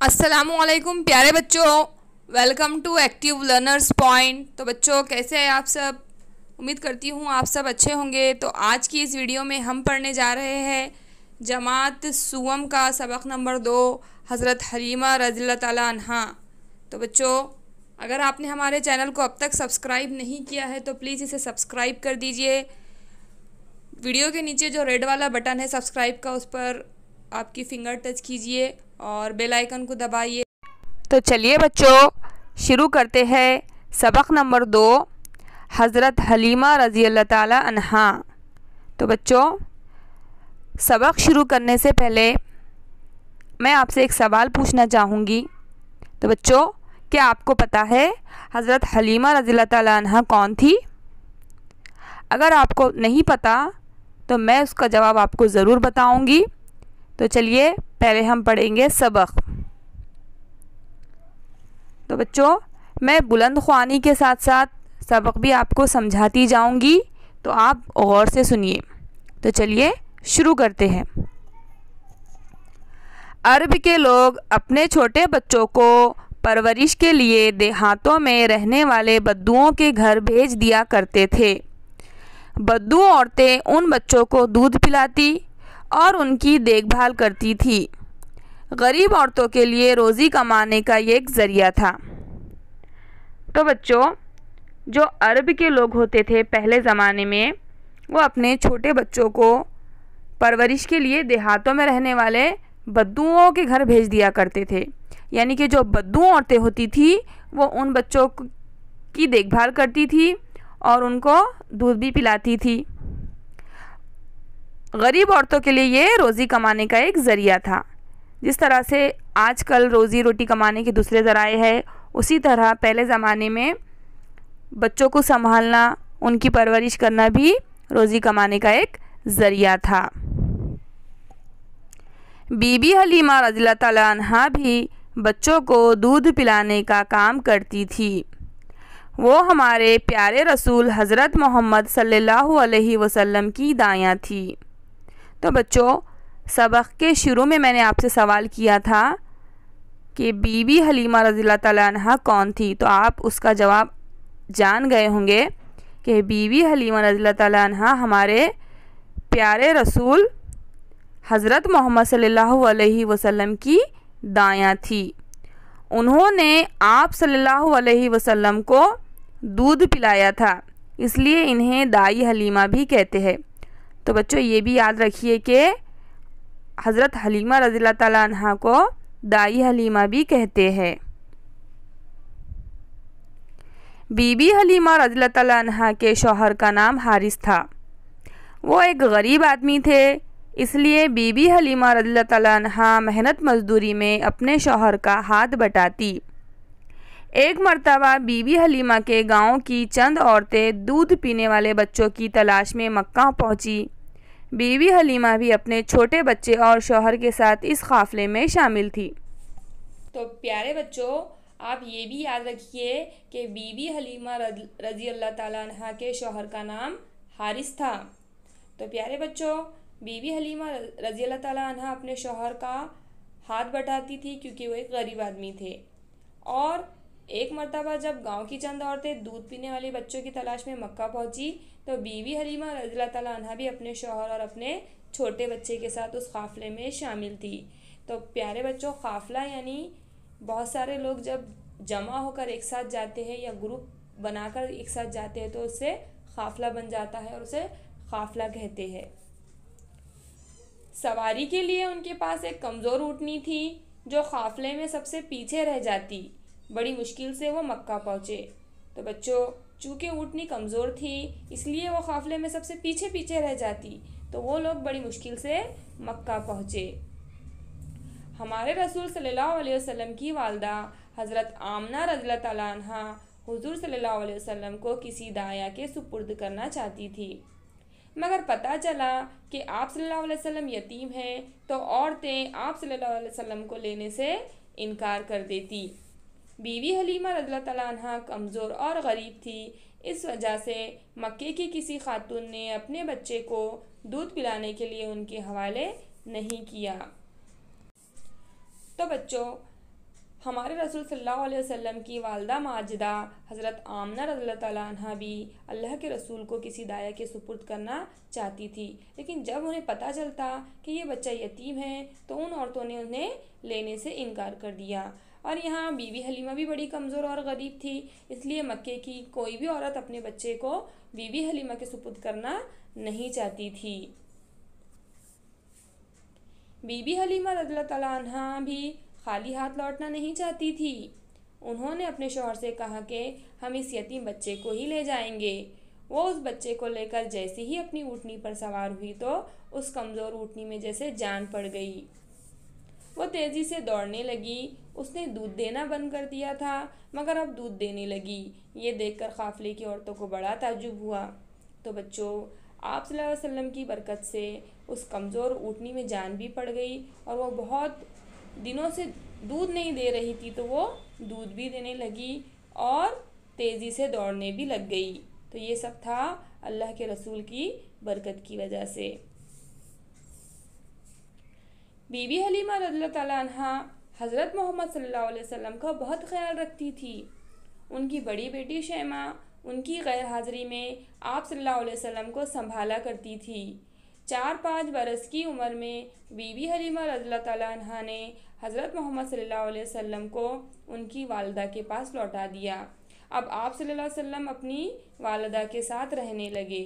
अस्सलामुअलैकुम प्यारे बच्चों, welcome to active learners point. तो बच्चों कैसे हैं आप सब? उम्मीद करती हूँ आप सब अच्छे होंगे। तो आज की इस वीडियो में हम पढ़ने जा रहे हैं जमात सुवम का सबक नंबर 2, हज़रत हलीमा रज़ियल्लाहु ताला अन्हा। तो बच्चों, अगर आपने हमारे चैनल को अब तक सब्सक्राइब नहीं किया है तो प्लीज़ इसे सब्सक्राइब कर दीजिए। वीडियो के नीचे जो रेड वाला बटन है सब्सक्राइब का, उस पर आपकी फिंगर टच कीजिए और बेल आइकन को दबाइए। तो चलिए बच्चों, शुरू करते हैं सबक नंबर 2, हज़रत हलीमा रज़ियल्लाहु ताला अन्हा। तो बच्चों, सबक शुरू करने से पहले मैं आपसे एक सवाल पूछना चाहूँगी। तो बच्चों, क्या आपको पता है हज़रत हलीमा रज़ियल्लाहु ताला अन्हा कौन थी? अगर आपको नहीं पता तो मैं उसका जवाब आपको ज़रूर बताऊँगी। तो चलिए पहले हम पढ़ेंगे सबक। तो बच्चों, मैं बुलंद ख्वानी के साथ साथ सबक भी आपको समझाती जाऊंगी, तो आप गौर से सुनिए। तो चलिए शुरू करते हैं। अरब के लोग अपने छोटे बच्चों को परवरिश के लिए देहातों में रहने वाले बद्दुओं के घर भेज दिया करते थे। बद्दू औरतें उन बच्चों को दूध पिलाती और उनकी देखभाल करती थी। गरीब औरतों के लिए रोज़ी कमाने का ये एक ज़रिया था। तो बच्चों, जो अरब के लोग होते थे पहले ज़माने में, वो अपने छोटे बच्चों को परवरिश के लिए देहातों में रहने वाले बद्दुओं के घर भेज दिया करते थे। यानी कि जो बद्दू औरतें होती थी वो उन बच्चों की देखभाल करती थी और उनको दूध भी पिलाती थी। गरीब औरतों के लिए ये रोज़ी कमाने का एक ज़रिया था। जिस तरह से आजकल रोज़ी रोटी कमाने के दूसरे ज़राए हैं, उसी तरह पहले ज़माने में बच्चों को संभालना, उनकी परवरिश करना भी रोज़ी कमाने का एक ज़रिया था। बीबी हलीमा रज़ियल्लाहु ताला अन्हा भी बच्चों को दूध पिलाने का काम करती थी। वो हमारे प्यारे रसूल हज़रत मोहम्मद सल्लल्लाहु अलैहि वसल्लम की दायाँ थी। तो बच्चों, सबक के शुरू में मैंने आपसे सवाल किया था कि बीबी हलीमा रज़ियल्लाहु ताला अन्हा कौन थी। तो आप उसका जवाब जान गए होंगे कि बीबी हलीमा रज़ियल्लाहु ताला अन्हा हमारे प्यारे रसूल हज़रत मोहम्मद सल्लल्लाहु अलैहि वसल्लम की दायाँ थी। उन्होंने आप सल्लल्लाहु अलैहि वसल्लम को दूध पिलाया था, इसलिए इन्हें दाई हलीमा भी कहते हैं। तो बच्चों, ये भी याद रखिए कि हज़रत हलीमा रज़ियल्लाहु ताला अन्हा को दाई हलीमा भी कहते हैं। बीबी हलीमा रज़ियल्लाहु ताला अन्हा के शौहर का नाम हारिस था। वो एक गरीब आदमी थे, इसलिए बीबी हलीमा रज़ियल्लाहु ताला अन्हा मेहनत मजदूरी में अपने शौहर का हाथ बटाती। एक मर्तबा बीबी हलीमा के गांव की चंद औरतें दूध पीने वाले बच्चों की तलाश में मक्का पहुंची। बीबी हलीमा भी अपने छोटे बच्चे और शौहर के साथ इस काफ़िले में शामिल थी। तो प्यारे बच्चों, आप ये भी याद रखिए कि बीबी हलीमा रज़ियल्लाहु ताला अन्हा के शौहर का नाम हारिस था। तो प्यारे बच्चों, बीबी हलीमा रज़ियल्लाहु ताला अन्हा अपने शौहर का हाथ बटाती थी क्योंकि वो एक गरीब आदमी थे। और एक मर्तबा जब गांव की चंद औरतें दूध पीने वाले बच्चों की तलाश में मक्का पहुंची, तो बीबी हलीमा रज़ियल्लाहु ताला अन्हा भी अपने शौहर और अपने छोटे बच्चे के साथ उस काफ़िले में शामिल थी। तो प्यारे बच्चों, काफ़िला यानी बहुत सारे लोग जब जमा होकर एक साथ जाते हैं या ग्रुप बनाकर एक साथ जाते हैं तो उससे काफ़िला बन जाता है और उसे काफ़िला कहते हैं। सवारी के लिए उनके पास एक कमज़ोर ऊँटनी थी जो काफ़िले में सबसे पीछे रह जाती। बड़ी मुश्किल से वो मक्का पहुँचे। तो बच्चों, चूँकि ऊँटनी कमज़ोर थी इसलिए वो काफ़िले में सबसे पीछे पीछे रह जाती, तो वो लोग बड़ी मुश्किल से मक्का पहुँचे। हमारे रसूल सल्लल्लाहु अलैहि वसल्लम की वालदा हज़रत आमना रज़ियल्लाहु ताला अन्हा हुज़ूर सल्लल्लाहु अलैहि वसल्लम को किसी दाया के सुपुर्द करना चाहती थी, मगर पता चला कि आप सल्लल्लाहु अलैहि वसल्लम यतीम हैं, तो औरतें आप सल्लल्लाहु अलैहि वसल्लम को लेने से इनकार कर देती। बीवी हलीमा रज़ियल्लाहु ताला अन्हा कमज़ोर और गरीब थी, इस वजह से मक्के की किसी खातून ने अपने बच्चे को दूध पिलाने के लिए उनके हवाले नहीं किया। तो बच्चों, हमारे रसूल सल्लल्लाहु अलैहि वसल्लम की वालदा माजिदा हज़रत आमना रज़ियल्लाहु तआला अन्हा भी अल्लाह के रसूल को किसी दाया के सुपुर्द करना चाहती थी, लेकिन जब उन्हें पता चलता कि ये बच्चा यतीम है तो उन औरतों ने उन्हें लेने से इनकार कर दिया। और यहाँ बीबी हलीमा भी बड़ी कमज़ोर और गरीब थी, इसलिए मक्के की कोई भी औरत अपने बच्चे को बीबी हलीमा के सुपुर्द करना नहीं चाहती थी। बीबी हलीमा रज़ियल्लाहु तआला अन्हा भी खाली हाथ लौटना नहीं चाहती थी। उन्होंने अपने शौहर से कहा कि हम इस यतीम बच्चे को ही ले जाएंगे। वो उस बच्चे को लेकर जैसे ही अपनी ऊँटनी पर सवार हुई तो उस कमज़ोर ऊँटनी में जैसे जान पड़ गई। वो तेज़ी से दौड़ने लगी। उसने दूध देना बंद कर दिया था, मगर अब दूध देने लगी। ये देखकर काफ़िले की औरतों को बड़ा ताज्जुब हुआ। तो बच्चों, आप सल्लल्लाहु अलैहि वसल्लम की बरकत से उस कमज़ोर ऊँटनी में जान भी पड़ गई और वो बहुत दिनों से दूध नहीं दे रही थी, तो वो दूध भी देने लगी और तेज़ी से दौड़ने भी लग गई। तो ये सब था अल्लाह के रसूल की बरकत की वजह से। बीबी हलीमा रज़ियल्लाहु तआला अन्हा हज़रत मोहम्मद सल्लल्लाहु अलैहि वसल्लम का बहुत ख्याल रखती थी। उनकी बड़ी बेटी शैमा उनकी गैर हाज़िरी में आप सल्लल्लाहु अलैहि वसल्लम को संभाला करती थी। 4-5 बरस की उम्र में बीबी हलीमा रज़ियल्लाहु तआला अन्हा ने हज़रत मोहम्मद सल्लल्लाहु अलैहि वसल्लम को उनकी वालिदा के पास लौटा दिया। अब आप सल्लल्लाहु अलैहि वसल्लम अपनी वालिदा के साथ रहने लगे।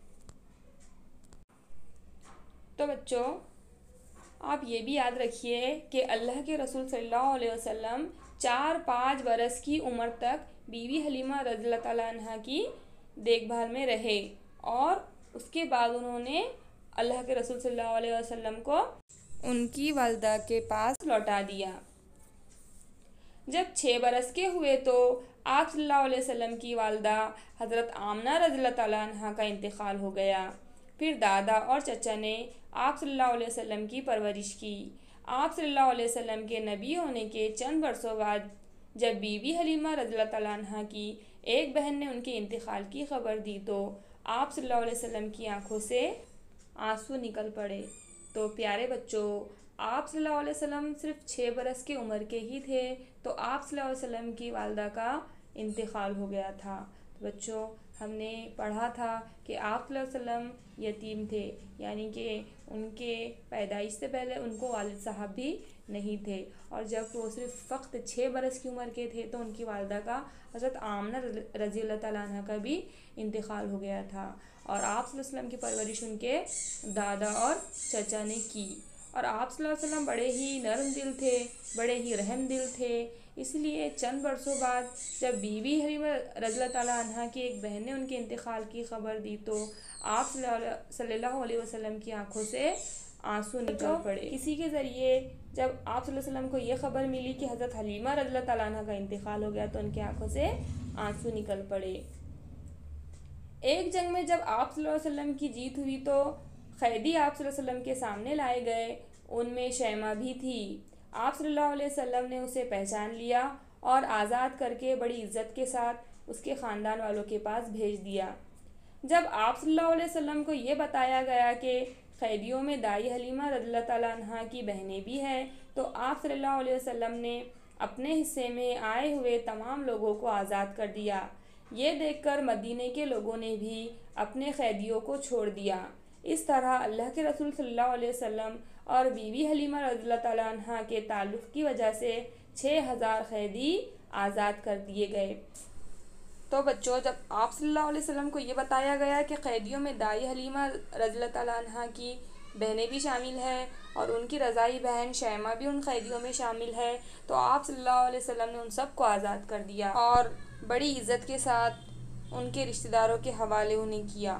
तो बच्चों, आप ये भी याद रखिए कि अल्लाह के रसूल सल्लल्लाहु अलैहि वसल्लम 4-5 बरस की उम्र तक बीबी हलीमा रज़ियल्लाहु तआला अन्हा की देखभाल में रहे और उसके बाद उन्होंने अल्लाह के रसूल सल्लल्लाहु अलैहि वसल्लम को उनकी वालिदा के पास लौटा दिया। जब 6 बरस के हुए तो आप सल्लल्लाहु अलैहि वसल्लम की वालिदा हज़रत आमना रज़ियल्लाहु तआला अन्हा का इंतकाल हो गया। फिर दादा और चचा ने आप सल्लल्लाहु अलैहि वसल्लम की परवरिश की। आप सल्लल्लाहु अलैहि वसल्लम के नबी होने के चंद बरसों बाद जब बीबी हलीमा रज़ियल्लाहु तआला अन्हा की एक बहन ने उनके इंतकाल की खबर दी तो आप सल्लल्लाहु अलैहि वसल्लम की आंखों से आंसू निकल पड़े। तो प्यारे बच्चों, आप सल्लल्लाहु अलैहि वसल्लम सिर्फ 6 बरस की उम्र के ही थे तो आप सल्लल्लाहु अलैहि वसल्लम की वालिदा का इंतकाल हो गया था। तो बच्चों, हमने पढ़ा था कि आप सल्लल्लाहु अलैहि वसल्लम यतीम थे, यानी कि उनके पैदाइश से पहले उनको वालिद साहब भी नहीं थे और जब वो सिर्फ फ़क्त 6 बरस की उम्र के थे तो उनकी वालिदा का हज़रत आमना रज़ियल्लाहु तआला अन्हा का भी इंतकाल हो गया था और आप सल्लल्लाहु अलैहि वसल्लम की परवरिश उनके दादा और चचा ने की। और आप सल्लल्लाहु अलैहि वसल्लम बड़े ही नरम दिल थे, बड़े ही रहम दिल थे। इसलिए चंद बरसों बाद जब बीबी हलीमा रज़ियल्लाहु तआला अन्हा की एक बहन ने उनके इंतकाल की खबर दी तो आप सल्लल्लाहु अलैहि वसल्लम की आंखों से आंसू निकल पड़े। किसी के ज़रिए जब आप सल्लल्लाहु अलैहि वसल्लम को ये खबर मिली कि हज़रत हलीमा रज़ियल्लाहु तआला अन्हा का इंतकाल हो गया तो उनकी आंखों से आंसू निकल पड़े। एक जंग में जब आप सल्लल्लाहु अलैहि वसल्लम की जीत हुई तो कैदी आप सल्लल्लाहु अलैहि वसल्लम के सामने लाए गए। उनमें शैमा भी थी। आप सल्लल्लाहु अलैहि वसल्लम ने उसे पहचान लिया और आज़ाद करके बड़ी इज्जत के साथ उसके ख़ानदान वालों के पास भेज दिया। जब आप सल्लल्लाहु अलैहि वसल्लम को ये बताया गया कि कैदियों में दाई हलीमा रज़ियल्लाहु तआला अन्हा की बहनें भी हैं तो आप सल्लल्लाहु अलैहि वसल्लम ने अपने हिस्से में आए हुए तमाम लोगों को आज़ाद कर दिया। ये देखकर मदीने के लोगों ने भी अपने कैदियों को छोड़ दिया। इस तरह अल्लाह के रसूल सल्लल्लाहु अलैहि वसल्लम और बीबी हलीमा रज़ियल्लाहु तआला अन्हा के ताल्लुक़ की वजह से 6000 कैदी आज़ाद कर दिए गए। तो बच्चों, जब आप सल्लल्लाहु अलैहि वसल्लम को ये बताया गया कि कैदियों में दाई हलीमा रज़ियल्लाहु तआला अन्हा की बहनें भी शामिल हैं और उनकी रज़ाई बहन शैमा भी उन कैदियों में शामिल है, तो आप सल्लल्लाहु अलैहि वसल्लम ने उन सबको आज़ाद कर दिया और बड़ी इज़्ज़त के साथ उनके रिश्तेदारों के हवाले उन्हें किया।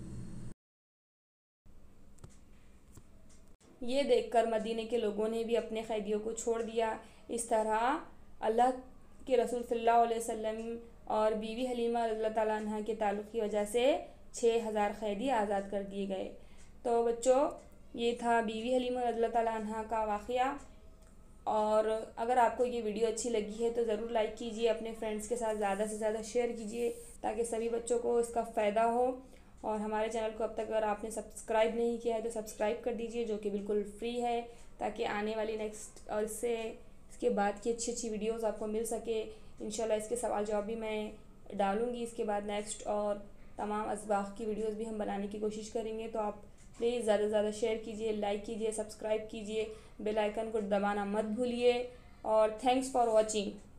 ये देखकर मदीने के लोगों ने भी अपने कैदियों को छोड़ दिया। इस तरह अल्लाह के रसूल सल्लल्लाहु अलैहि वसल्लम और बीवी हलीमा रज़ियल्लाहु तआला अन्हा के ताल्लुक़ की वजह से 6000 कैदी आज़ाद कर दिए गए। तो बच्चों, ये था बीवी हलीमा रज़ियल्लाहु तआला अन्हा का वाक़या। और अगर आपको ये वीडियो अच्छी लगी है तो ज़रूर लाइक कीजिए, अपने फ्रेंड्स के साथ ज़्यादा से ज़्यादा शेयर कीजिए ताकि सभी बच्चों को इसका फ़ायदा हो। और हमारे चैनल को अब तक अगर आपने सब्सक्राइब नहीं किया है तो सब्सक्राइब कर दीजिए, जो कि बिल्कुल फ्री है, ताकि आने वाली नेक्स्ट और इसके इसके बाद की अच्छी अच्छी वीडियोस आपको मिल सके। इंशाल्लाह इसके सवाल जवाब भी मैं डालूँगी इसके बाद नेक्स्ट, और तमाम असबाह की वीडियोस भी हम बनाने की कोशिश करेंगे। तो आप प्लीज़ ज़्यादा से ज़्यादा शेयर कीजिए, लाइक कीजिए, सब्सक्राइब कीजिए, बेल आइकन को दबाना मत भूलिए। और थैंक्स फॉर वॉचिंग।